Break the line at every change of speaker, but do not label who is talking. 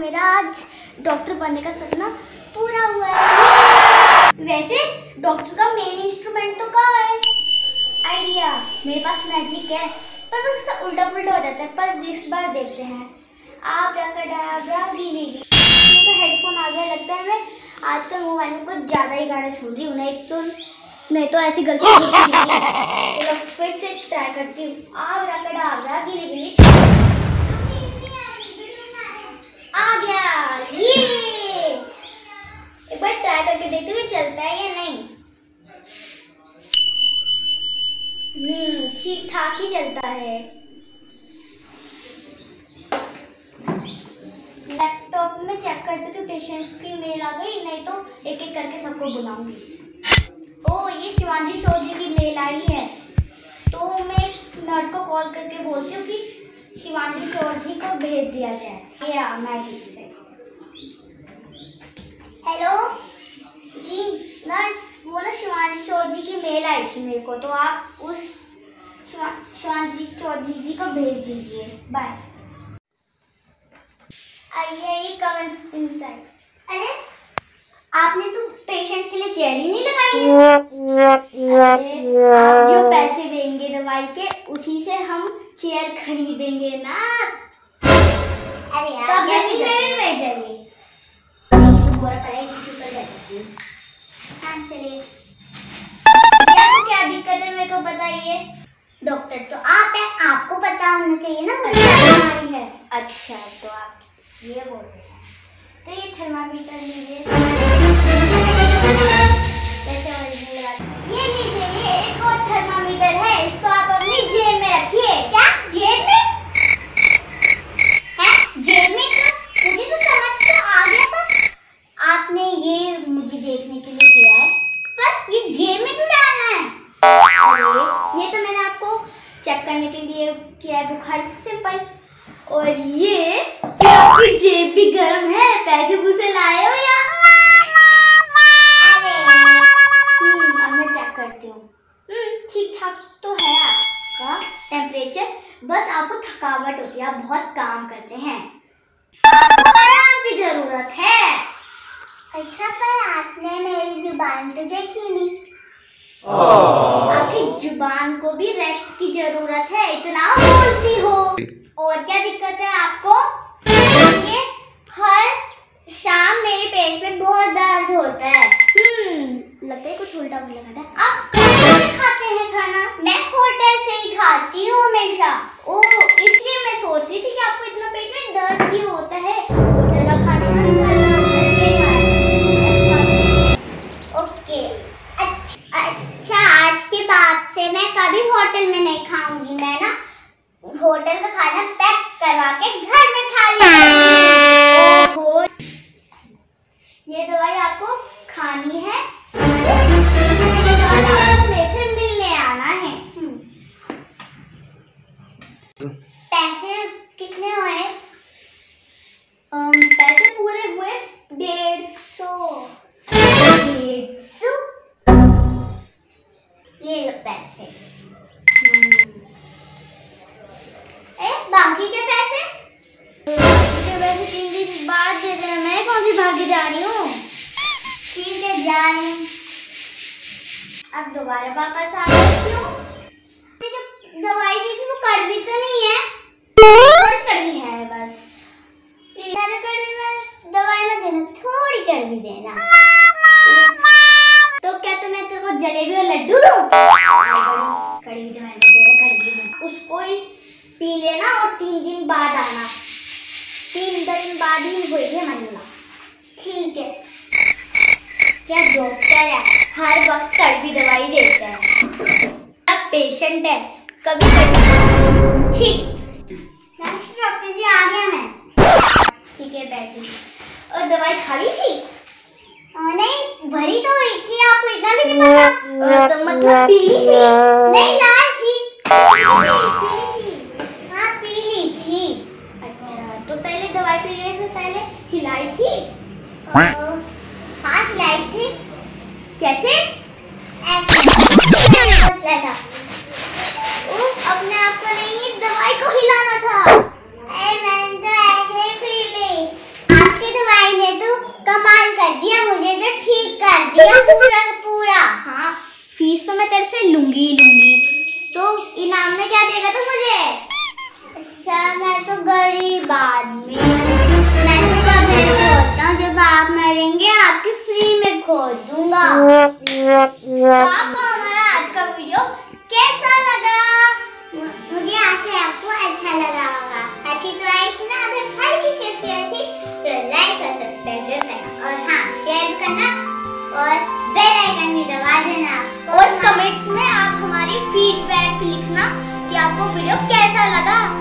मेरा आज डॉक्टर बनने का सपना पूरा हुआ है। वैसे डॉक्टर का मेन इंस्ट्रूमेंट तो कहाँ है? आइडिया, मेरे पास मैजिक है, पर उससे उल्टा पुल्टा हो जाता है। पर इस बार देखते हैं। आप तो हेडफोन आ गया, लगता है मैं आजकल मोबाइल में कुछ ज़्यादा ही गाने सुन रही हूँ। नहीं तो ऐसी गलतियाँ होती नहीं। चलो फिर से ट्राई करती हूँ। आ गया ये। एक बार ट्राई करके देखते हुए चलता है या नहीं। ठीक ठाक ही चलता है। लैपटॉप में चेक करते कि पेशेंट्स की मेल आ गई, नहीं तो एक एक करके सबको बुलाऊंगी। ओ, ये शिवांगी चौधरी की मेल आई है, तो मैं नर्स को कॉल करके बोलती हूँ कि शिवांगी चौधरी को भेज दिया जाए या मैजिक से। हेलो जी नर्स, वो ना शिवांगी चौधरी की मेल आई थी मेरे को, तो आप उस शिवांगी चौधरी जी को भेज दीजिए। बाय। आइए कम इनसाइड। अरे आपने तो पेशेंट के लिए चेयर ही नहीं लगाई है। आप जो पैसे देंगे दवाई के, उसी से हम चेयर खरीदेंगे ना। अरे यार, तो यहीं पे बैठ जाइए। नहीं तो बोरा पड़ा है, इसी के ऊपर बैठ सकती हूँ। हाँ चलिए। आपको क्या दिक्कत है मेरे को बताइए। डॉक्टर तो आप हैं, आपको पता होना चाहिए ना मुझे बीमारी है। अच्छा, तो आप ये बोल रहे हैं, तो ये थर्मामीटर लीजिए। ये लीजिए, ये एक और थर्मामीटर है, इसको आप अपनी जेब में रखिए। क्या जेब में? हैं? जेब में क्यों? मुझे तो समझ तो आ गया, पर आपने ये मुझे देखने के लिए किया है, पर ये जेब में क्यों डालना है? अरे ये तो मैंने आपको चेक करने के लिए किया है, बुखार सिंपल। और ये आपकी जेब भी गर्म है, पैसे पूसे लाए हो या? अब मैं चेक करती हूँ। ठीक ठाक तो है आपका टेम्परेचर, बस आपको थकावट होती है, आप बहुत काम करते हैं, आपको आराम की जरूरत है। अच्छा, पर आपने मेरी जुबान तो देखी नहीं। आपकी जुबान को भी रेस्ट की जरूरत है, इतना बोलती हो। और क्या दिक्कत है आपको? ये हर शाम मेरे पेट में बहुत दर्द होता है। लगता है कुछ उल्टा पुल्टा खाता है। आप कहाँ से खाते हैं खाना? मैं होटल से ही खाती हूँ हमेशा। ओह, इसलिए मैं सोच रही थी कि आपको इतना पेट में दर्द क्यों होता है। होटल का खाने ओके, अच्छा आज के बाद से मैं कभी होटल में नहीं खाऊंगी। मैं ना होटल का खाना पैक करवा के घर में खा लूंगी। ओहो, ये दवाई आपको खानी है, मेरे से मिलने आना है। पैसे कितने हुए? पैसे पूरे हुए 150। 150? ये लो पैसे। बाकी के पैसे? बाकी के पैसे 3 दिन बाद दे देना। मैं कौन सी भागी जा रही हूँ। ठीक है, जा रही हूँ। अब दोबारा वापस आ गई क्यों? जो दवाई दी थी वो कड़वी तो नहीं है? थोड़ी कड़वी है बस। ज़्यादा कड़वी में दवाई ना देना, थोड़ी कड़वी देना। तो क्या तो मैं तेरे को जलेबी और लड्डू दूँ? कड़वी दवाई में दे रहा, कड़वी उसको ही पी लेना और 3 दिन बाद आना। 3 दिन बाद ही हुई है महीना। ठीक है। क्या डॉक्टर है, हर वक्त कड़वी दवाई देता है। अब पेशेंट है, कभी कड़वी। ठीक, डॉक्टर जी आ गया मैं। ठीक है, बैठी। और दवाई खा ली थी? नहीं, भरी तो हुई थी, आपको इतना भी नहीं पता। तो मतलब पी ली थी? नहीं ना, पी ली थी। अच्छा, तो पहले दवाई पीने से पहले हिलाई थी? हाँ हिलाई थी। कैसे? अपने आप को नहीं, दवाई को हिलाना था। मैंने तो ऐसे ही पी ली। मैं तेरे से लूंगी लूंगी। तो इनाम में क्या देगा तू मुझे? अच्छा मैं तो गरीब आदमी, मैं तो कभी खोदता हूँ, जब आप मरेंगे आपकी फ्री में खोद दूंगा। तो आपको हमारा आज का वीडियो कैसा लगा? मुझे आशा है आपको अच्छा लगा होगा। हंसी तो आई थी ना? अगर हल्की सी हंसी आई थी तो लाइक और सब्सक्राइब जरूर करना, और हाँ शेयर करना और बेल आइकन भी दबा देना। और कमेंट्स में आप हमारी फीडबैक लिखना कि आपको वीडियो कैसा लगा।